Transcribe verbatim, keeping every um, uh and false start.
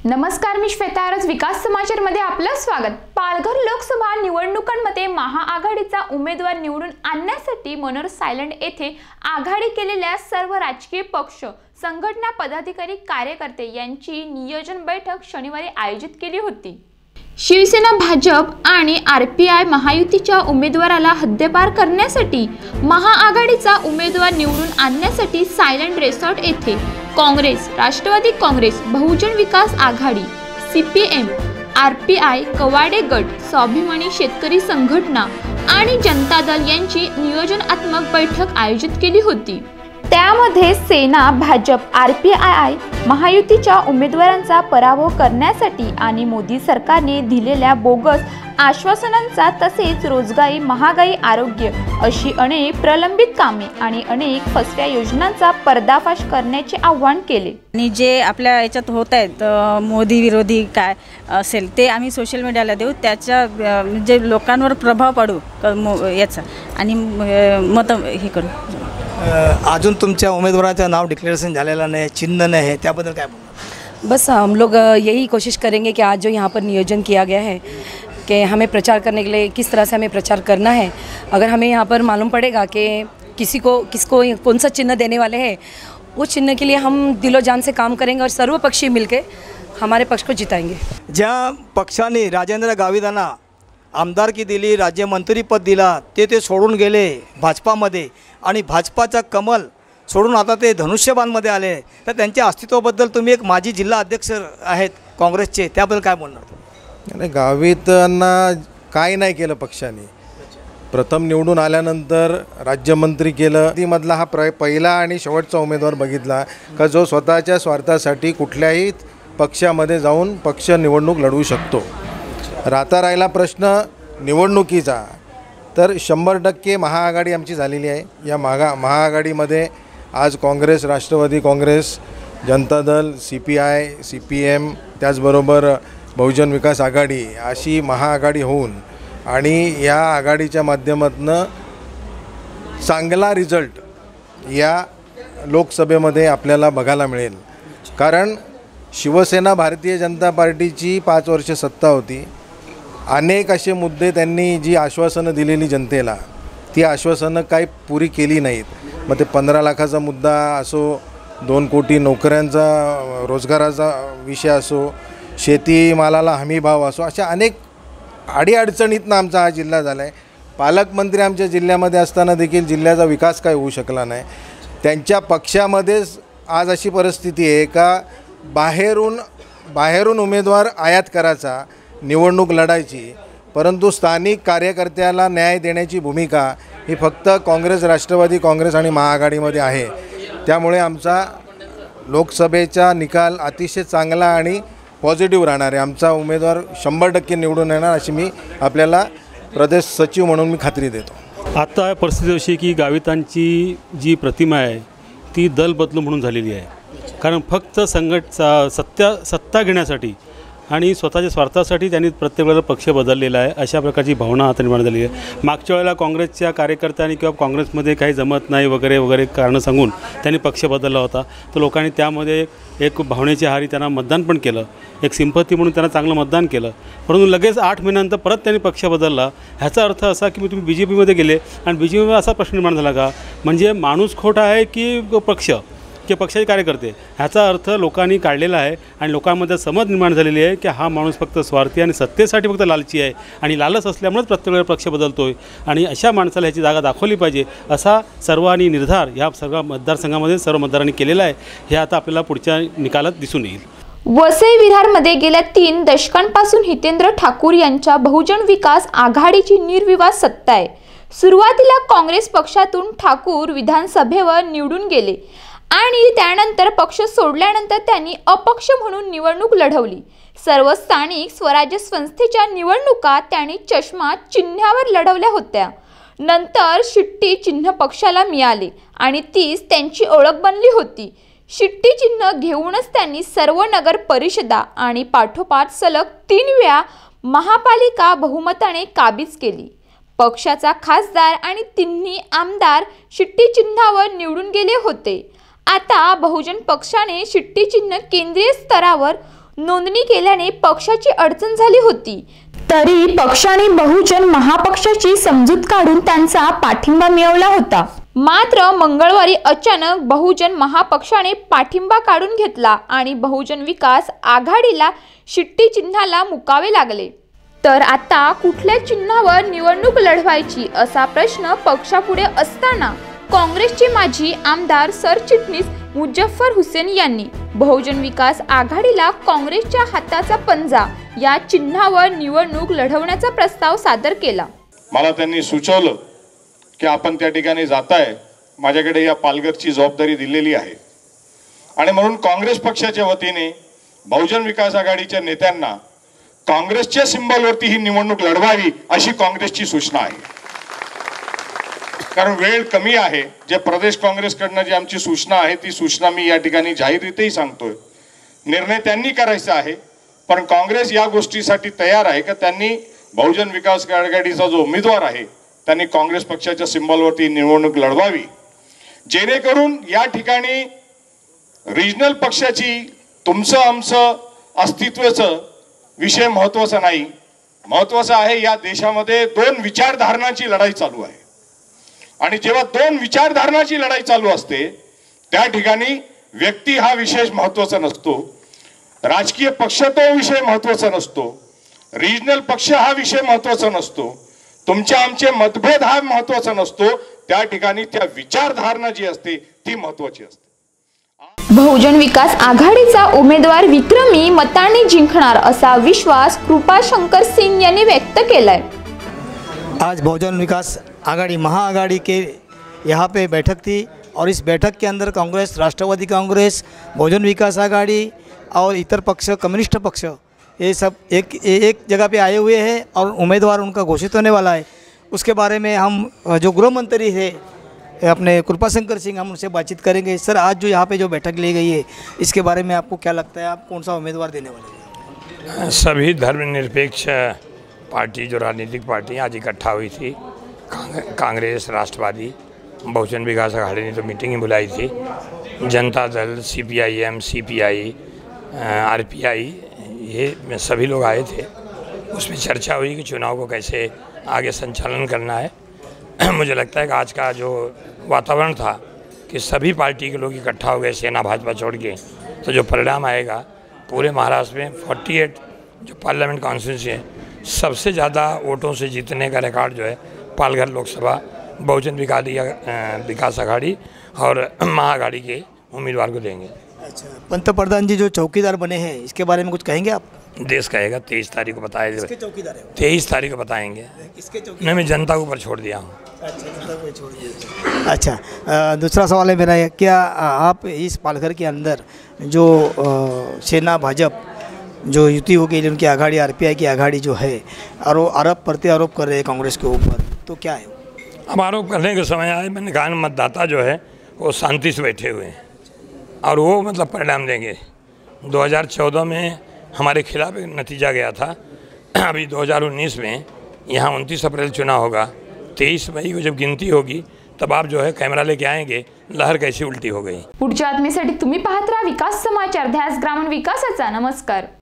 नमस्कार, मी श्वेता आरस, विकास समाचारमध्ये आपलं स्वागत। पालघर लोकसभा निवडणुकांमध्ये महाआघाडीचा उमेदवार निवडून आणण्यासाठी मनोर सायलंट येथे आघाडी केलेल्या सर्व राजकीय पक्ष, संघटना, पदाधिकारी, कार्यकर्ते यांची नियोजन बैठक शनिवारी आयोजित केली होती। शिवसेना, भाजप आणि आरपीआय महायुतीच्या उमेदवाराला हद्दपार करण्यासाठी महाआघाडीचा उमेदवार निवडून आणण्यासाठी सायलंट रिसॉर्ट येथे काँग्रेस, राष्ट्रवादी काँग्रेस, बहुजन विकास आघाडी, सीपीएम, आरपीआय, कवाडे गट, स्वाभिमानी शेतकरी संघटना आणि जनता दल यांची नियोजनात्मक बैठक आयोजित केली होती। त्यामध्ये सेना, भाजप, आरपीआय महायुतीच्या उमेदवारांचा पराभव करण्यासाठी आणि मोदी सरकारने दिलेल्या बोगस आश्वासनांचा तसेच रोजगारी, महागाई, आरोग्य अशी अनेक प्रलंबित कामे आणि अनेक फसव्या योजनांचा पर्दाफाश करण्याचे आव्हान केले। आणि जे आपल्या याच्यात होत आहेत मोदी विरोधी काय असेल ते आम्ही सोशल मीडियाला देऊ, त्याच्या म्हणजे लोकांवर प्रभाव पडू याचा आणि मत हे करू। अजून तुमच्या उम्मीदवाराचं नाव डिक्लेरेशन झालेला नाही, चिन्ह नाही है, त्याबद्दल काय बोलणार? बस हम लोग यही कोशिश करेंगे कि आज जो यहाँ पर नियोजन किया गया है कि हमें प्रचार करने के लिए किस तरह से हमें प्रचार करना है। अगर हमें यहाँ पर मालूम पड़ेगा कि किसी को किसको कौन सा चिन्ह देने वाले हैं, वो चिन्ह के लिए हम दिलो जान से काम करेंगे और सर्वपक्षीय मिलकर हमारे पक्ष को जिताएंगे। ज्या पक्षाने राजेंद्र गावितांना आमदारकी दिली, राज्यमंत्रीपद दिला, ते ते सोडून गेले भाजपामध्ये आणि भाजपाचा कमल सोडून आता ते धनुष्यबाणमध्ये आले, तर त्यांच्या अस्तित्वाबद्दल तुम्ही एक माजी जिल्हा अध्यक्ष आहेत काँग्रेसचे, त्याबद्दल काय बोलणार? नाही, गावितांना काय नाही केलं पक्षाने। प्रथम निवडून आल्यानंतर राज्यमंत्री केलं, ती मधला हा प्र पहिला आणि शेवटचा उमेदवार बघितला का जो स्वतःच्या स्वार्थासाठी कुठल्याही पक्षामध्ये जाऊन पक्ष निवडणूक लढवू शकतो। राहता राहिला प्रश्न निवडणुकीचा, तर शंभर टक्के महाआघाडी आमची झालेली आहे। या महागा महाआघाडीमध्ये आज Congress, Rashtrawadi Congress, Janata Dal, C P I, C P M, त्याचबरोबर बहुजन विकास आघाडी अशी महाआघाडी होऊन आणि या आघाडीच्या माध्यमातून चांगला रिझल्ट या लोकसभेमध्ये आपल्याला बघायला मिळेल। कारण शिवसेना, भारतीय जनता पार्टीची पाच वर्ष सत्ता होती, अनेक असे मुद्दे त्यांनी जी आश्वासनं दिलेली जनतेला, ती आश्वासनं काही पुरी केली नाहीत। मग ते पंधरा लाखाचा मुद्दा असो, दोन कोटी नोकऱ्यांचा रोजगाराचा विषय असो, शेतीमालाला हमी भाव असो, अशा अनेक अडीअडचणीतनं आमचा हा जिल्हा झाला आहे। पालकमंत्री आमच्या जिल्ह्यामध्ये असताना देखील जिल्ह्याचा विकास काय होऊ शकला नाही। त्यांच्या पक्षामध्येच आज अशी परिस्थिती आहे का बाहेरून बाहेरून उमेदवार आयात करायचा, निवडणूक लढायची, परंतु स्थानिक कार्यकर्त्याला न्याय देण्याची भूमिका ही फक्त काँग्रेस, राष्ट्रवादी काँग्रेस आणि महाआघाडीमध्ये आहे। त्यामुळे आमचा लोकसभेचा निकाल अतिशय चांगला आणि पॉझिटिव्ह राहणार आहे। आमचा उमेदवार शंभर टक्के निवडून येणार अशी मी आपल्याला प्रदेश सचिव म्हणून मी खात्री देतो। आता परिस्थिती अशी की गावितांची जी प्रतिमा आहे ती दल बदलू म्हणून झालेली आहे। कारण फक्त संघट सत्ता सत्ता घेण्यासाठी आणि स्वतःच्या स्वार्थासाठी त्यांनी प्रत्येक वेळेला पक्ष बदललेला आहे, अशा प्रकारची भावना आता निर्माण झाली आहे। मागच्या वेळेला काँग्रेसच्या कार्यकर्त्यांनी किंवा काँग्रेसमध्ये काही जमत नाही वगैरे वगैरे कारणं सांगून त्यांनी पक्ष बदलला होता, तर लोकांनी त्यामध्ये एक भावनेची हारी त्यांना मतदान पण केलं, एक सिंपथी म्हणून त्यांना चांगलं मतदान केलं। परंतु लगेच आठ महिन्यानंतर परत त्यांनी पक्ष बदलला। ह्याचा अर्थ असा की तुम्ही बी जे पीमध्ये गेले आणि बी जे पीमध्ये असा प्रश्न निर्माण झाला का म्हणजे माणूस खोटा आहे की पक्ष की पक्षाचे कार्यकर्ते, ह्याचा अर्थ लोकांनी काढलेला आहे आणि लोकांमध्ये समज निर्माण झालेली आहे की हा माणूस फक्त स्वार्थी आणि सत्तेसाठी फक्त लालची आहे आणि लालच असल्यामुळेच प्रत्येक वेळेला पक्ष बदलतो आहे आणि अशा माणसाला ह्याची जागा दाखवली पाहिजे, असा सर्वांनी निर्धार ह्या सर्व मतदारसंघामध्ये सर्व मतदारांनी केलेला आहे। हे आता आपल्याला पुढच्या निकालात दिसून येईल। वसई विरारमध्ये गेल्या तीन दशकांपासून हितेंद्र ठाकूर यांच्या बहुजन विकास आघाडीची निर्विवाद सत्ता आहे। सुरुवातीला काँग्रेस पक्षातून ठाकूर विधानसभेवर निवडून गेले आणि त्यानंतर पक्ष सोडल्यानंतर त्यांनी अपक्ष म्हणून निवडणूक लढवली। सर्व स्थानिक स्वराज्य संस्थेच्या निवडणुका त्यांनी चष्मा चिन्हावर लढवल्या होत्या। नंतर शिट्टी चिन्ह पक्षाला मिळाले आणि तीच त्यांची ओळख बनली होती। शिट्टी चिन्ह घेऊनच त्यांनी सर्व नगर परिषदा आणि पाठोपाठ सलग तीन वेळा महापालिका बहुमताने काबीज केली। पक्षाचा खासदार आणि तिन्ही आमदार शिट्टी चिन्हावर निवडून गेले होते। आता बहुजन पक्षाने शिट्टी चिन्ह केंद्रीय स्तरावर नोंदणी केल्याने पक्षाची अडचण झाली होती, तरी पक्षाने बहुजन महापक्षाची समजूत काढून त्यांचा पाठिंबा मिळवला होता। मात्र मंगळवारी अचानक बहुजन महापक्षाने पाठिंबा काढून घेतला आणि बहुजन विकास आघाडीला शिट्टी चिन्हाला मुकावे लागले। तर आता कुठल्या चिन्हावर निवडणूक लढवायची असा प्रश्न पक्षापुढे असताना काँग्रेसचे माजी आमदार सरचिटणीस मुजफ्फर हुसेन यांनी बहुजन विकास आघाडीला काँग्रेसच्या हाताचा पंजा या चिन्हावर निवडणूक लढवण्याचा प्रस्ताव सादर केला। मला त्यांनी सुचवलं की आपण त्या ठिकाणी जाताय, माझ्याकडे या पालघरची जबाबदारी दिलेली आहे आणि म्हणून काँग्रेस पक्षाच्या वतीने बहुजन विकास आघाडीच्या नेत्यांना काँग्रेसच्या सिंबलवरती ही निवडणूक लढवावी अशी काँग्रेसची सूचना आहे। कारण वेळ कमी आहे। जे प्रदेश काँग्रेसकडनं जी आमची सूचना आहे ती सूचना मी या ठिकाणी जाहीररीत्याही सांगतोय। निर्णय त्यांनी करायचा आहे, पण काँग्रेस या गोष्टीसाठी तयार आहे की त्यांनी बहुजन विकास आघाडीचा जो उमेदवार आहे त्यांनी काँग्रेस पक्षाच्या सिंबलवरती निवडणूक लढवावी, जेणेकरून या ठिकाणी रिजनल पक्षाची तुमचं आमचं अस्तित्वाचं विषय महत्त्वाचा नाही। महत्त्वाचं आहे या देशामध्ये दोन विचारधारणांची लढाई चालू आहे आणि जेव्हा दोन विचारधारणांची लढाई चालू असते त्या ठिकाणी व्यक्ती हा विशेष महत्त्वाचा नसतो, राजकीय पक्ष तो विषय महत्त्वाचा नसतो, रिजनल पक्ष हा विषय महत्त्वाचा नसतो, तुमचे आमचे मतभेद हा महत्त्वाचा नसतो, त्या ठिकाणी त्या विचारधारणा जी असते ती महत्त्वाची असते। बहुजन विकास आघाडीचा उमेदवार विक्रमी मतांनी जिंकणार असा विश्वास कृपाशंकर सिंह यांनी व्यक्त केलाय। आज बहुजन विकास आघाड़ी महाआघाड़ी के यहाँ पे बैठक थी और इस बैठक के अंदर कांग्रेस, राष्ट्रवादी कांग्रेस, बहुजन विकास आघाड़ी और इतर पक्ष, कम्युनिस्ट पक्ष, ये सब एक एक जगह पे आए हुए हैं और उम्मीदवार उनका घोषित होने वाला है। उसके बारे में हम जो गृह मंत्री है अपने कृपाशंकर सिंह, हम उनसे बातचीत करेंगे। सर, आज जो यहाँ पे जो बैठक ली गई है इसके बारे में आपको क्या लगता है, आप कौन सा उम्मीदवार देने वाले हैं? सभी धर्मनिरपेक्ष पार्टी, जो राजनीतिक पार्टी आज इकट्ठा हुई थी, कांग्रेस, राष्ट्रवादी, बहुजन विकास आघाड़ी ने तो मीटिंग ही बुलाई थी। Janata Dal, C P I M, C P I, R P I, ये सभी लोग आए थे। उसमें चर्चा हुई कि चुनाव को कैसे आगे संचालन करना है। मुझे लगता है कि आज का जो वातावरण था कि सभी पार्टी के लोग इकट्ठा हो गए सेना भाजपा छोड़ के, तो जो परिणाम आएगा पूरे महाराष्ट्र में अड़तालीस जो पार्लियामेंट कॉन्स्टिट्यूंसी है, सबसे ज़्यादा वोटों से जीतने का रिकॉर्ड जो है पालघर लोकसभा बहुजन विकास विकास आघाड़ी और महाआघाड़ी के उम्मीदवार को देंगे। अच्छा, पंतप्रधान जी जो चौकीदार बने हैं इसके बारे में कुछ कहेंगे आप? देश कहेगा, तेईस तारीख को बताया किसके चौकीदार है? तेईस तारीख को बताएंगे। किसके चौकीदार? नहीं, मैं जनता के ऊपर छोड़ दिया हूँ। अच्छा, जनता को छोड़ दिया। अच्छा, आ, दूसरा सवाल है मेरा, क्या आप इस पालघर के अंदर जो आ, सेना भाजपा जो युति हो गई, उनकी आघाड़ी, आर पी आई की आघाड़ी जो है, और वो आरोप प्रति आरोप कर रहे हैं कांग्रेस के ऊपर, तो क्या है? अब आरोप करने के समय आए, मैंने कहा मतदाता जो है वो शांति से बैठे हुए हैं और वो मतलब परिणाम देंगे। दो हज़ार चौदह में हमारे खिलाफ एक नतीजा गया था। अभी दो हज़ार उन्नीस में यहाँ उनतीस अप्रैल चुनाव होगा, तेईस मई को जब गिनती होगी तब आप जो है कैमरा लेके आएंगे लहर कैसी उल्टी हो गई। पुढच्या बातमीसाठी तुम्ही पाहत राहा विकास समाचार, ध्यास ग्रामीण विकासाचा। नमस्कार।